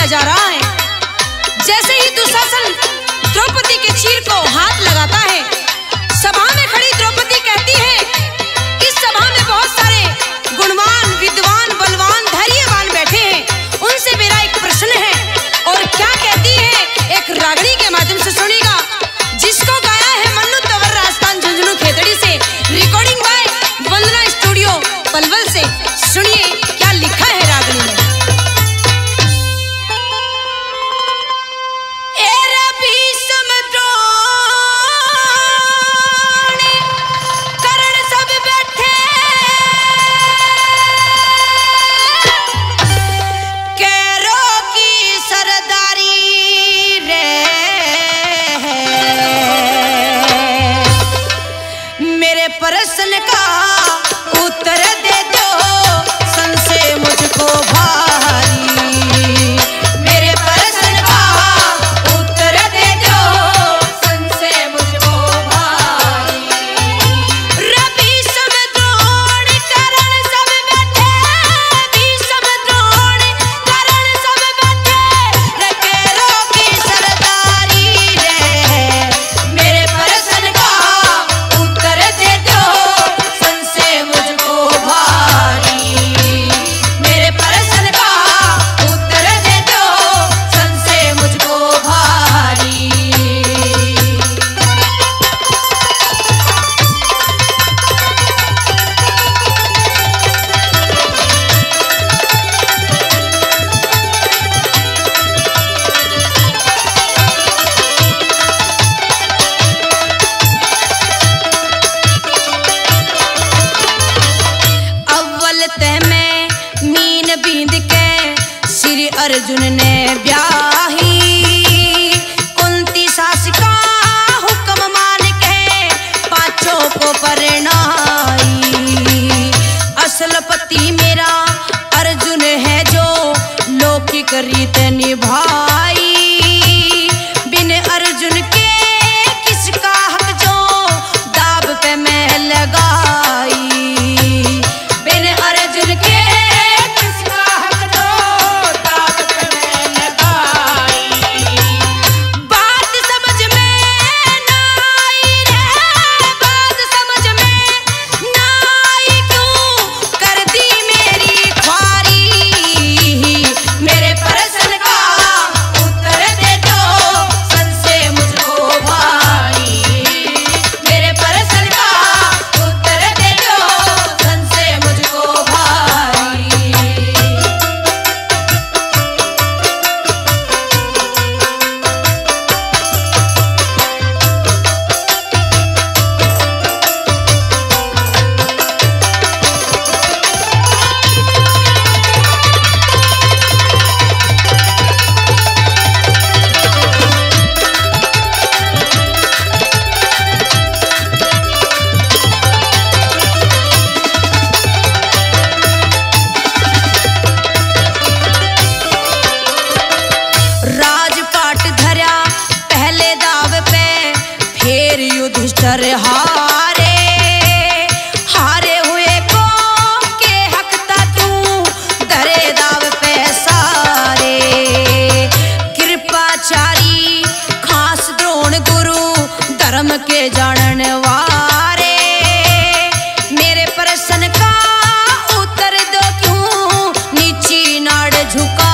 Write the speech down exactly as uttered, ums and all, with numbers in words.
जा रहा है। जैसे ही दुशासन द्रौपदी के चीर को हाथ लगाता है, सभा में खड़ी द्रौपदी कहती है, इस सभा में बहुत सारे गुणवान, विद्वान, बलवान, धैर्यवान बैठे हैं, उनसे मेरा एक प्रश्न है। और क्या कहती है, एक रागनी के माध्यम से सुनिएगा, जिसको गाया है मन्नू तंवर राजस्थान झुंझुनू खेतड़ी से, recording by Vandana studio Palwal से। सुनिए क्या लिखा है रागनी में। प्रश्न का उत्तर दे दो, संशय मुझको भारी। मेरे प्रश्न का उत्तर दे दो, संशय मुझको भारी। रवि समद्रोण करण सब बैठे, रवि समद्रोण करण सब बैठे, रकेरो की सरदारी रे। मेरे प्रश्न का उत्तर दे दो, संशय मुझको भारी। मेरे प्रश्न का उत्तर दे दो, संशय मुझको भारी। अव्वल तह में मीन बींद के श्री अर्जुन ने ब्याही, कुंती सास का हुक्म मान के पांचों को परनाई। असल पति मेरा अर्जुन है जो लौकिक रीत निभाई, बिन अर्जुन के किसका हक जो दाब पे मैं लगाई। बिन अर्जुन के किसका हक जो दाब पे मैं लगाई। बात समझ में ना आई रे, बात समझ में ना आई, क्यों कर दी मेरी ख्वारी। मेरे प्रश्न का उत्तर दे दो, संशय मुझको भारी। मेरे प्रश्न का उत्तर दे दो, संशय मुझको भारी। राजपाट धरा पहले दाव पे, फिर युधिष्ठिर हारे। हारे हुए को के हकता तू, धरे दाव पे सारे। कृपाचारी खास द्रोण गुरु, धर्म के जानन वारे। मेरे प्रश्न का उत्तर दो, क्यों नीची नाड़ झुका